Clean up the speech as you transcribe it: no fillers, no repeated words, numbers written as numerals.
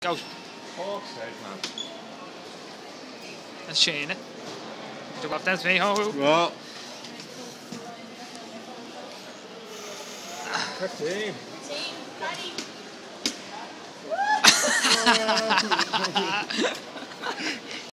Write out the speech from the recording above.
Go. Fuck's sake, man. Dat is Shane, hè? Doe op dat mee, ho. Ja. Good team. Team, ready.